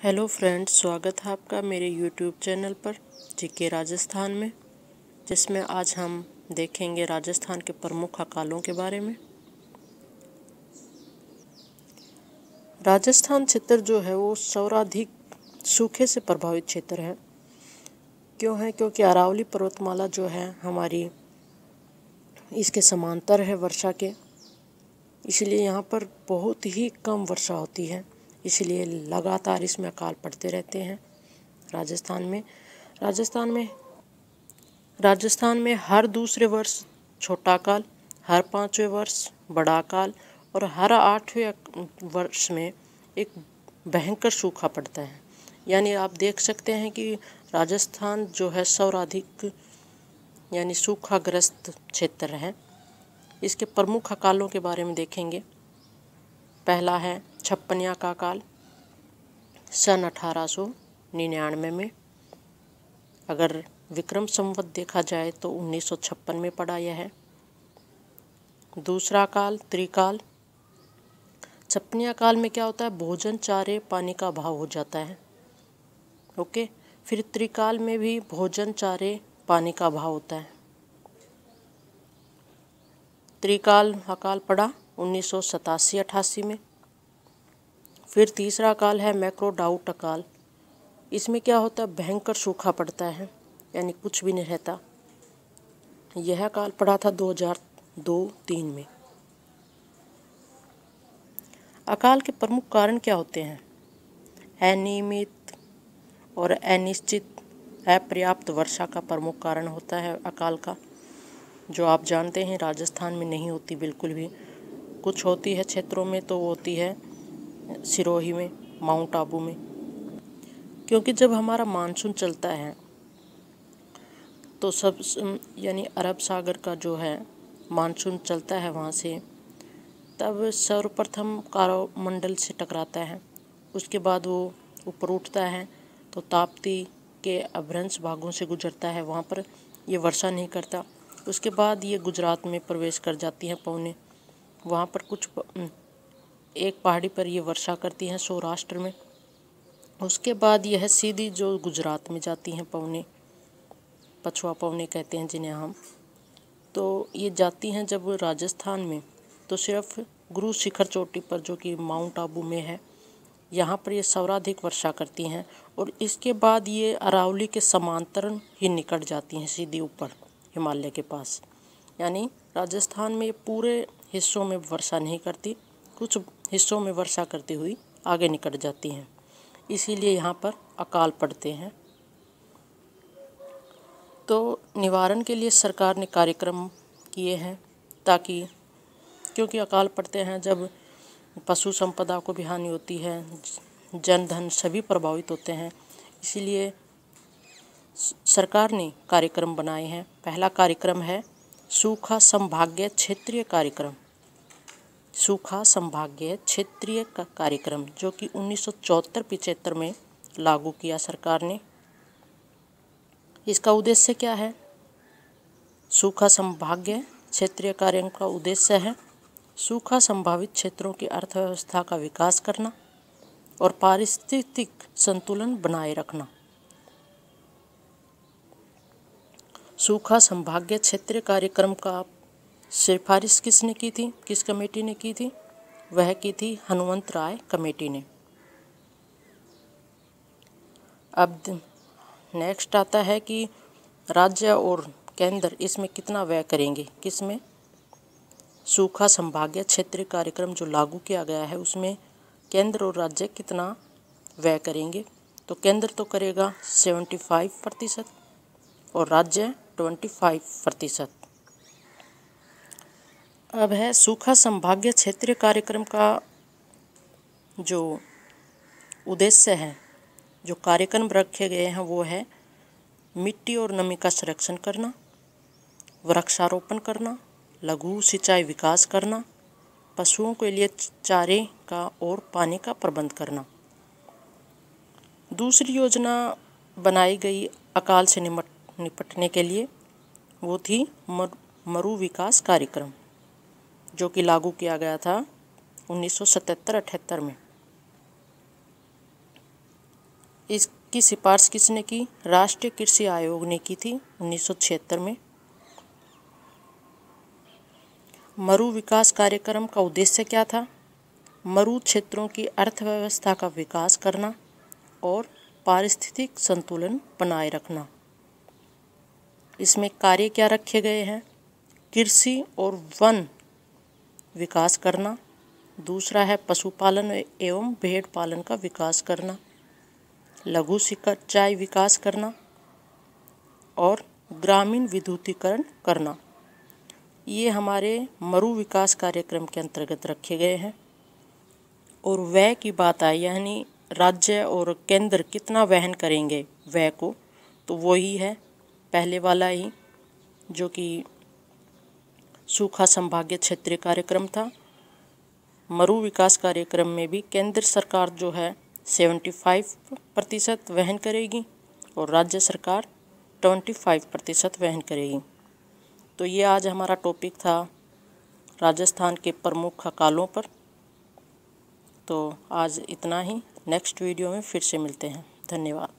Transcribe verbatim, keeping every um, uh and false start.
Hello friends, स्वागत है आपका मेरे यूट्यूब चैनल पर जीके राजस्थान में, जिसमें आज हम देखेंगे राजस्थान के प्रमुख अकालों के बारे में। राजस्थान क्षेत्र जो है वो सर्वाधिक सूखे से प्रभावित क्षेत्र है। क्यों है? क्योंकि अरावली पर्वतमाला जो है हमारी इसके समांतर है वर्षा के, इसलिए यहाँ पर बहुत ही कम वर्षा होती है, इसलिए लगातार इसमें अकाल पड़ते रहते हैं। राजस्थान में राजस्थान में राजस्थान में हर दूसरे वर्ष छोटा अकाल, हर पाँचवें वर्ष बड़ा अकाल और हर आठवें वर्ष में एक भयंकर सूखा पड़ता है। यानी आप देख सकते हैं कि राजस्थान जो है सर्वाधिक यानी सूखाग्रस्त क्षेत्र है। इसके प्रमुख अकालों के बारे में देखेंगे। पहला है छप्पनिया का अकाल सन अठारह सौ निन्यानवे में। अगर विक्रम संवत देखा जाए तो उन्नीस सौ छप्पन में पड़ा यह है। दूसरा अकाल त्रिकाल। छप्पनिया काल में क्या होता है? भोजन चारे पानी का अभाव हो जाता है। ओके, फिर त्रिकाल में भी भोजन चारे पानी का अभाव होता है। त्रिकाल अकाल पड़ा उन्नीस सौ सतासी अठासी में। फिर तीसरा अकाल है मैक्रोडाउट अकाल। इसमें क्या होता है? भयंकर सूखा पड़ता है, यानी कुछ भी नहीं रहता। यह अकाल पड़ा था दो हज़ार दो तीन में। अकाल के प्रमुख कारण क्या होते हैं? अनियमित और अनिश्चित अपर्याप्त वर्षा का प्रमुख कारण होता है अकाल का, जो आप जानते हैं राजस्थान में नहीं होती बिल्कुल भी। कुछ होती है क्षेत्रों में, तो होती है सिरोही में, माउंट आबू में। क्योंकि जब हमारा मानसून चलता है तो सब यानी अरब सागर का जो है मानसून चलता है वहाँ से, तब सर्वप्रथम कारोमंडल से टकराता है। उसके बाद वो ऊपर उठता है तो ताप्ती के अभ्रंश भागों से गुजरता है, वहाँ पर ये वर्षा नहीं करता। उसके बाद ये गुजरात में प्रवेश कर जाती हैं पौने, वहाँ पर कुछ एक पहाड़ी पर ये वर्षा करती हैं सौराष्ट्र में। उसके बाद यह सीधी जो गुजरात में जाती हैं पौने, पछुआ पौने कहते हैं जिन्हें हम, तो ये जाती हैं जब राजस्थान में, तो सिर्फ गुरु शिखर चोटी पर जो कि माउंट आबू में है, यहाँ पर ये सर्वाधिक वर्षा करती हैं। और इसके बाद ये अरावली के समांतर ही निकट जाती हैं सीधी ऊपर हिमालय के पास। यानी राजस्थान में पूरे हिस्सों में वर्षा नहीं करती, कुछ हिस्सों में वर्षा करती हुई आगे निकट जाती हैं, इसीलिए यहाँ पर अकाल पड़ते हैं। तो निवारण के लिए सरकार ने कार्यक्रम किए हैं, ताकि क्योंकि अकाल पड़ते हैं जब पशु संपदा को भी हानि होती है, जन धन सभी प्रभावित होते हैं, इसीलिए सरकार ने कार्यक्रम बनाए हैं। पहला कार्यक्रम है सूखा संभागीय क्षेत्रीय कार्यक्रम। सूखा संभागीय क्षेत्रीय का कार्यक्रम जो कि उन्नीस सौ चौहत्तर पिचहत्तर में लागू किया सरकार ने। इसका उद्देश्य क्या है? सूखा संभागीय क्षेत्रीय कार्यक्रम का उद्देश्य है सूखा संभावित क्षेत्रों की अर्थव्यवस्था का विकास करना और पारिस्थितिक संतुलन बनाए रखना। सूखा संभागीय क्षेत्रीय कार्यक्रम का सिफारिश किसने की थी? किस कमेटी ने की थी? वह की थी हनुमंत राय कमेटी ने। अब नेक्स्ट आता है कि राज्य और केंद्र इसमें कितना व्यय करेंगे। किसमें? सूखा संभागीय क्षेत्रीय कार्यक्रम जो लागू किया गया है उसमें केंद्र और राज्य कितना व्यय करेंगे? तो केंद्र तो करेगा पचहत्तर प्रतिशत और राज्य पच्चीस प्रतिशत। अब है सूखा संभागीय क्षेत्रीय कार्यक्रम का जो उद्देश्य है, जो कार्यक्रम रखे गए हैं वो है मिट्टी और नमी का संरक्षण करना, वृक्षारोपण करना, लघु सिंचाई विकास करना, पशुओं के लिए चारे का और पानी का प्रबंध करना। दूसरी योजना बनाई गई अकाल से निपट निपटने के लिए, वो थी मरु विकास कार्यक्रम, जो कि लागू किया गया था उन्नीस सौ सतहत्तर अठहत्तर में। इसकी सिफारिश किसने की? राष्ट्रीय कृषि आयोग ने की थी उन्नीस सौ छिहत्तर में। मरु विकास कार्यक्रम का उद्देश्य क्या था? मरु क्षेत्रों की अर्थव्यवस्था का विकास करना और पारिस्थितिक संतुलन बनाए रखना। इसमें कार्य क्या रखे गए हैं? कृषि और वन विकास करना, दूसरा है पशुपालन एवं भेड़ पालन का विकास करना, लघु सिंचाई विकास करना और ग्रामीण विद्युतीकरण करना। ये हमारे मरु विकास कार्यक्रम के अंतर्गत रखे गए हैं। और व्यय की बात आई, यानी राज्य और केंद्र कितना वहन करेंगे व्यय को, तो वही है पहले वाला ही, जो कि सूखा संभागीय क्षेत्रीय कार्यक्रम था। मरु विकास कार्यक्रम में भी केंद्र सरकार जो है पचहत्तर प्रतिशत वहन करेगी और राज्य सरकार पच्चीस प्रतिशत वहन करेगी। तो ये आज हमारा टॉपिक था राजस्थान के प्रमुख अकालों पर। तो आज इतना ही, नेक्स्ट वीडियो में फिर से मिलते हैं। धन्यवाद।